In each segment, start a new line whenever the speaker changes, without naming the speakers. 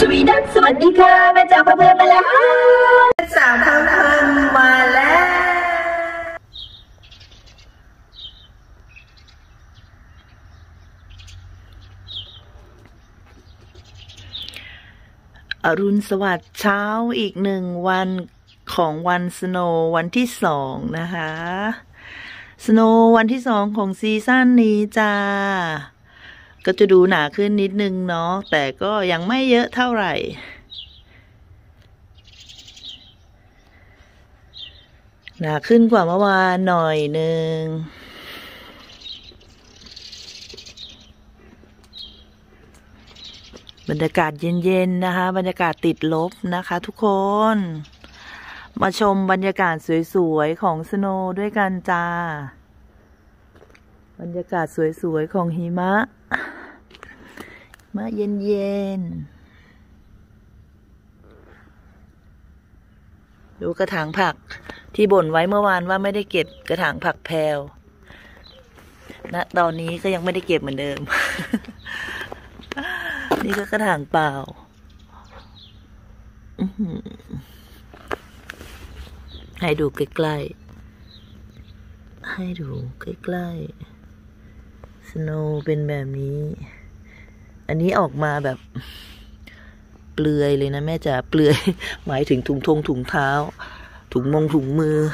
วีดัสสวัสดีค่ะแม่จ๋าเพื่อนมาแล้วสาวทำพันมาแล้วอรุณสวัสดิ์เช้าอีก1 วันของวันสโนว์วันที่2นะคะสโนว์วันที่2ของซีซั่นนี้จ้าก็จะดูหนาขึ้นนิดนึงเนาะแต่ก็ยังไม่เยอะเท่าไหร่หนาขึ้นกว่าเมื่อวานหน่อยนึงบรรยากาศเย็นๆนะคะบรรยากาศติดลบนะคะทุกคนมาชมบรรยากาศสวยๆของสโนว์ด้วยกันจ้าบรรยากาศสวยๆของหิมะเย็นๆดูกระถางผักที่บ่นไว้เมื่อวานว่าไม่ได้เก็บกระถางผักแพรวณตอนนี้ก็ยังไม่ได้เก็บเหมือนเดิม นี่ก็กระถางเปล่าให้ดูใกล้ๆให้ดูใกล้ๆสโนว์เป็นแบบนี้อันนี้ออกมาแบบเปลือยเลยนะแม่จ๋าเปลือย หมายถึงถุงเท้าถุงมือ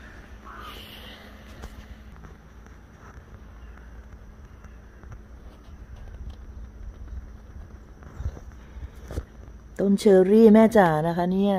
ต้นเชอร์รี่แม่จ๋านะคะเนี่ย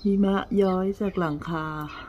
หิมะย้อยจากหลังคา